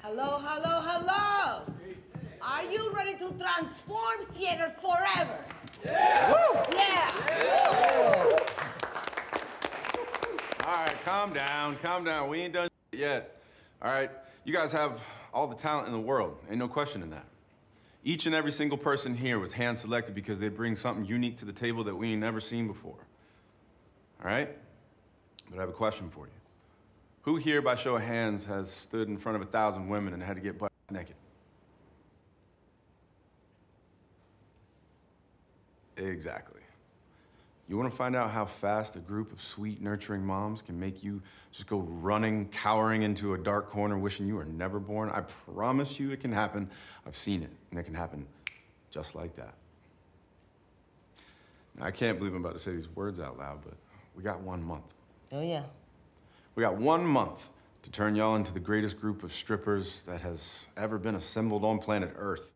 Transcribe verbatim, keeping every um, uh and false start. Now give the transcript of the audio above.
Hello, hello, hello. Are you ready to transform theater forever? Yeah! Woo! Yeah! Yeah. All right, calm down, calm down. We ain't done yet. All right, you guys have all the talent in the world. Ain't no question in that. Each and every single person here was hand-selected because they bring something unique to the table that we ain't never seen before. All right? But I have a question for you. Who here, by show of hands, has stood in front of a thousand women and had to get butt naked? Exactly. You want to find out how fast a group of sweet, nurturing moms can make you just go running, cowering into a dark corner, wishing you were never born? I promise you it can happen. I've seen it, and it can happen just like that. Now, I can't believe I'm about to say these words out loud, but we got one month. Oh, yeah. We got one month to turn y'all into the greatest group of strippers that has ever been assembled on planet Earth.